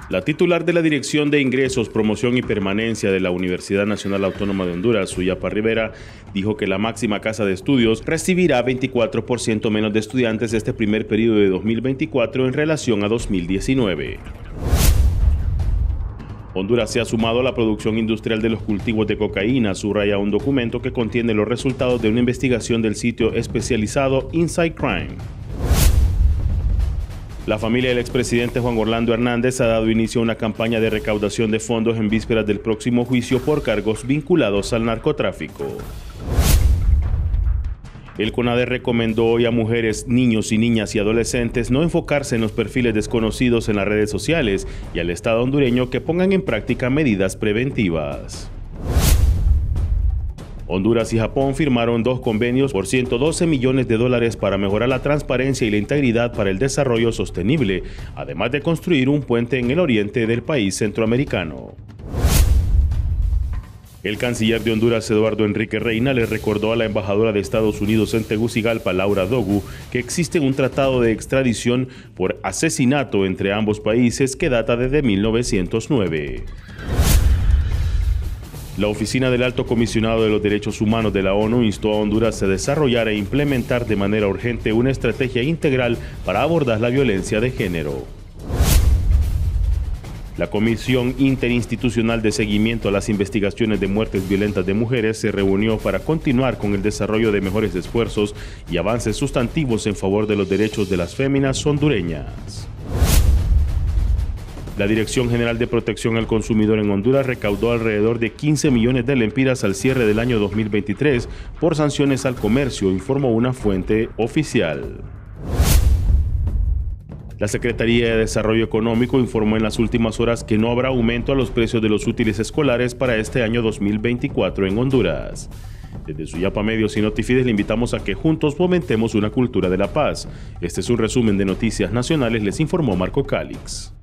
La titular de la Dirección de Ingresos, Promoción y Permanencia de la Universidad Nacional Autónoma de Honduras, Suyapa Rivera, dijo que la máxima casa de estudios recibirá 24% menos de estudiantes este primer periodo de 2024 en relación a 2019. Honduras se ha sumado a la producción industrial de los cultivos de cocaína, subraya un documento que contiene los resultados de una investigación del sitio especializado Inside Crime. La familia del expresidente Juan Orlando Hernández ha dado inicio a una campaña de recaudación de fondos en vísperas del próximo juicio por cargos vinculados al narcotráfico. El CONADE recomendó hoy a mujeres, niños y niñas y adolescentes no enfocarse en los perfiles desconocidos en las redes sociales y al Estado hondureño que pongan en práctica medidas preventivas. Honduras y Japón firmaron 2 convenios por $112 millones para mejorar la transparencia y la integridad para el desarrollo sostenible, además de construir un puente en el oriente del país centroamericano. El canciller de Honduras, Eduardo Enrique Reina, le recordó a la embajadora de Estados Unidos en Tegucigalpa, Laura Dogu, que existe un tratado de extradición por asesinato entre ambos países que data desde 1909. La Oficina del Alto Comisionado de los Derechos Humanos de la ONU instó a Honduras a desarrollar e implementar de manera urgente una estrategia integral para abordar la violencia de género. La Comisión Interinstitucional de Seguimiento a las Investigaciones de Muertes Violentas de Mujeres se reunió para continuar con el desarrollo de mejores esfuerzos y avances sustantivos en favor de los derechos de las féminas hondureñas. La Dirección General de Protección al Consumidor en Honduras recaudó alrededor de 15 millones de lempiras al cierre del año 2023 por sanciones al comercio, informó una fuente oficial. La Secretaría de Desarrollo Económico informó en las últimas horas que no habrá aumento a los precios de los útiles escolares para este año 2024 en Honduras. Desde Suyapa Medios y Notifides le invitamos a que juntos fomentemos una cultura de la paz. Este es un resumen de Noticias Nacionales, les informó Marco Calix.